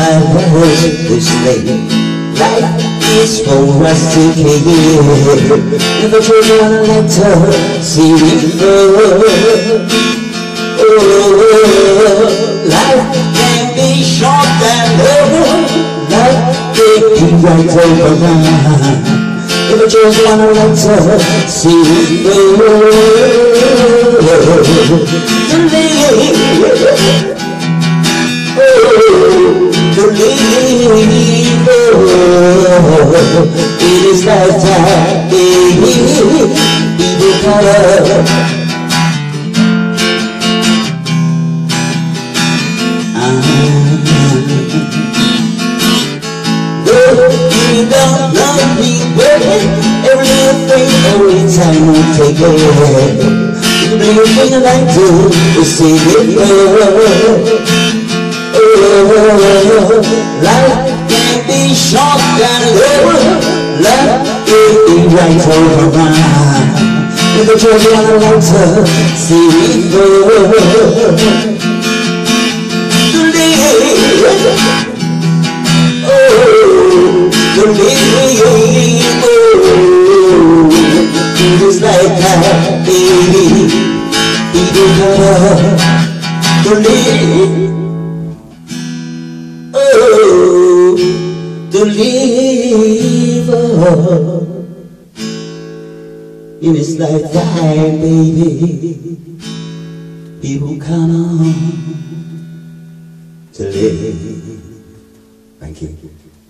my words this late. Life is for us to take. If I just wanna let her see me through. Oh, life can be short and long. Life can be right over mine. If I just wanna let her see me through. To live, to live, it is lifetime, baby, people color. You don't love me, baby, every little thing, every time we take it. The little thing I like to is see it go. Life can be short and long. Life can be right over mine. If I just wanna let her see it go. To live, to live, just like that, baby, people to live. To live in this lifetime, baby, people come on to live. Thank you.